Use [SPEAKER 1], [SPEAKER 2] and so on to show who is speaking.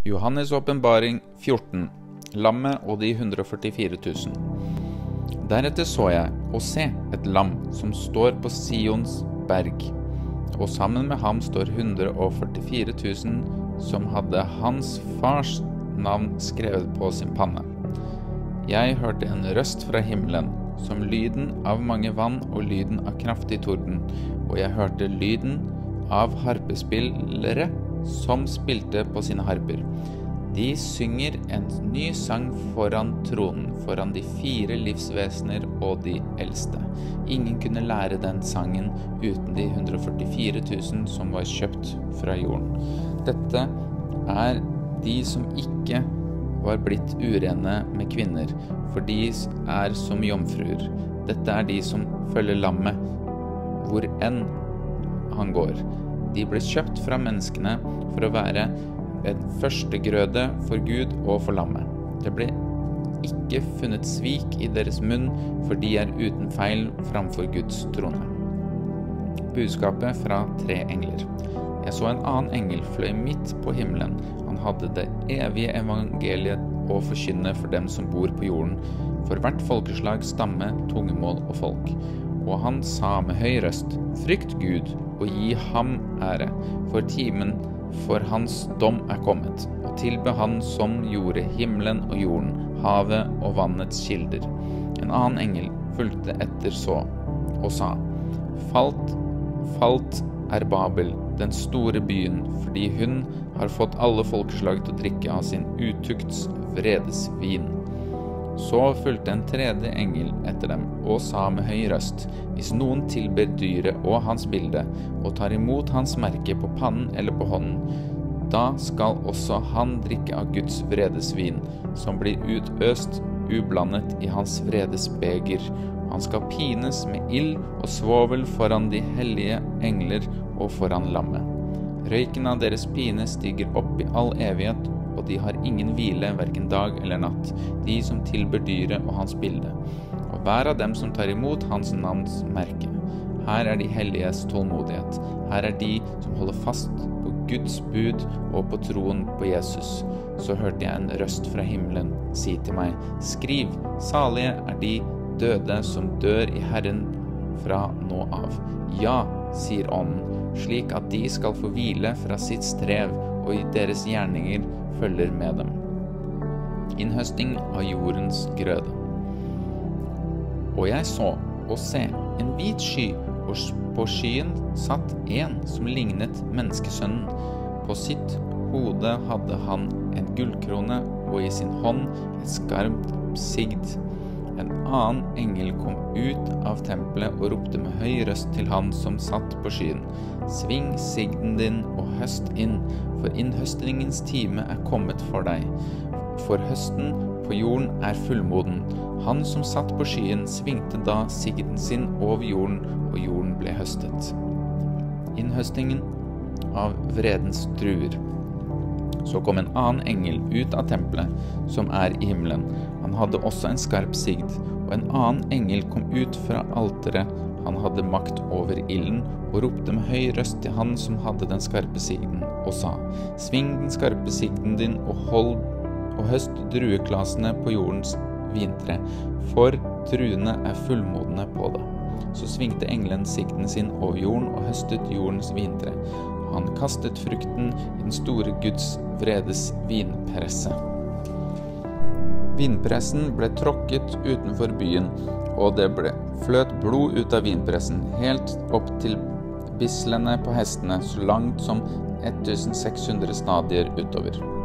[SPEAKER 1] Johannes åpenbaring 14, Lammet og de 144 000. Deretter så jeg, og se, et lam som står på Sions berg, og sammen med ham står 144 000 som hadde hans fars navn skrevet på sin panne. Jeg hørte en røst fra himmelen, som lyden av mange vann og lyden av kraftig torden, og jeg hørte lyden av harpespillere som spilte på sine harper. De synger en ny sang foran tronen, foran de 4 livsvesener og de eldste. Ingen kunne lære den sangen uten de 144 000 som var kjøpt fra jorden. Dette er de som ikke var blitt urene med kvinner, for de er som jomfruer. Dette er de som følger lammet, hvor enn han går. De ble kjøpt fra menneskene for å være en førstegrøde for Gud og for lammet. Det ble ikke funnet svik i deres munn, for de er uten feil framfor Guds trone. Budskapet fra 3 engler. Jeg så en annen engel fløy midt på himmelen. Han hadde det evige evangeliet å forkynne for dem som bor på jorden, for hvert folkeslag, stamme, tungemål og folk. Og han sa med høy røst, frykt Gud, og gi ham ære, for timen for hans dom er kommet, og tilbe han som gjorde himmelen og jorden, havet og vannets kilder. En annen engel fulgte etter så, og sa, Falt er Babel, den store byen, fordi hun har fått alle folkeslag til å drikke av sin utukts vredesvin. Så fulgte en 3. engel etter dem, og sa med høy røst, hvis noen tilber dyret og hans bilde, og tar imot hans merke på pannen eller på hånden, da skal også han drikke av Guds vredesvin, som blir utøst ublandet i hans vredesbeger. Han skal pines med ild og svovel foran de hellige engler og foran lammet. Røyken av deres pine stiger opp i all evighet, og de har ingen hvile, hverken dag eller natt, de som tilber dyret og hans bilde, og hver av dem som tar imot hans navns merke. Her er de helliges tålmodighet, her er de som holder fast på Guds bud og på troen på Jesus. Så hørte jeg en røst fra himmelen si til meg, skriv, salige er de døde som dør i Herren fra nå av. Ja, sier ånden, slik at de skal få hvile fra sitt strev, og i deres gjerninger følger med dem. Innhøsting av jordens grøde. Og jeg så, og se, en hvit sky, og på skyen satt en som lignet menneskesønnen. På sitt hode hadde han en gullkrone, og i sin hånd et skarpt sigd. En annen engel kom ut av tempelet og ropte med høy røst til han som satt på skyen. Sving sigden din og høst inn, for innhøstningens time er kommet for deg. For høsten på jorden er fullmoden. Han som satt på skyen svingte da sigden sin over jorden, og jorden ble høstet. Innhøstningen av vredens druer. Så kom en annen engel ut av tempelet, som er i himmelen. Han hadde også en skarp sigd, og en annen engel kom ut fra alteret. Han hadde makt over ilden, og ropte med høy røst til han som hadde den skarpe sigden, og sa, sving den skarpe sigden din, og høst drueklasene på jordens vintre, for druene er fullmodne på det. Så svingte engelen sigden sin over jorden, og høstet jordens vintre. Han kastet frukten i den store Guds vredes vinpresse. Vinpressen ble tråkket utenfor byen, og det fløt blod ut av vinpressen, helt opp til bislene på hestene, så langt som 1600 stadier utover.